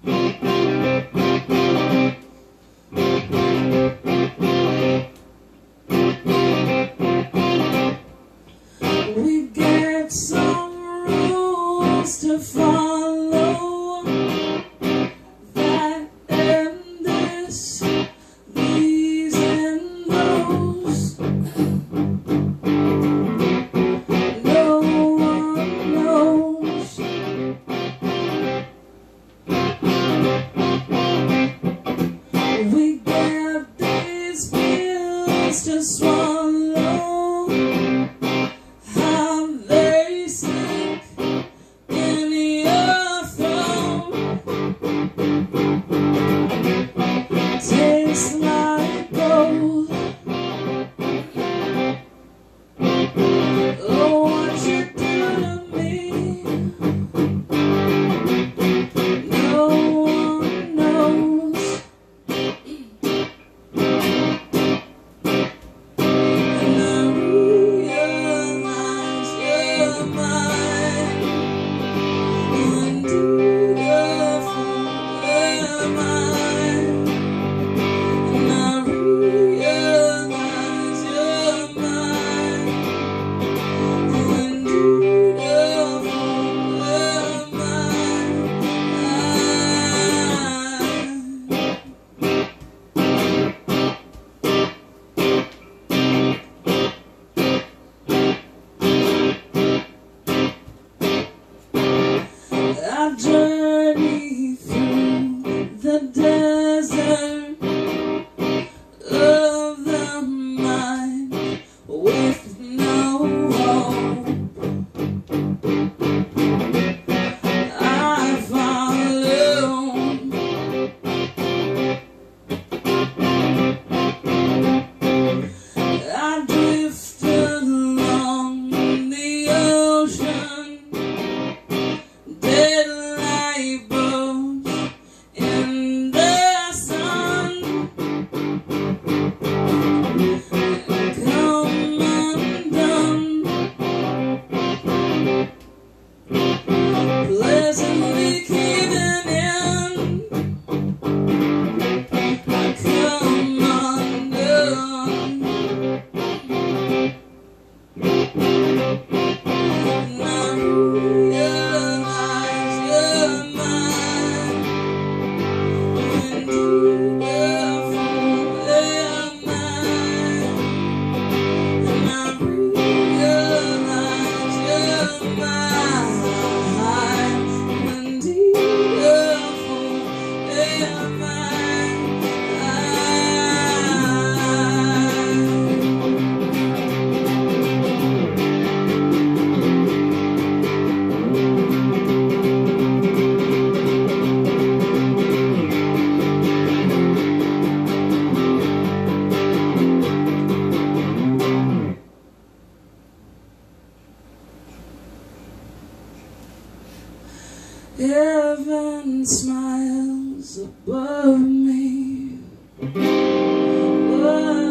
We got some rules to follow, that and this, these and those. No one knows. We got these pills to swallow, how they sink in your throat. Tastes like gold. Oh, what you do to me, no one knows. And I realize you're mine. Undo the fool am I. And I realize you're mine. Undo the fool am I. I journey through the desert of the mind with no hope. I follow. I drift along the ocean, dead light bulbs in the sun. Come undone, pleasantly given in. Come undone. And I realize you're mine. Undo the fool am I. And I realize you're mine. Undo the fool am I. Heaven smiles above me. What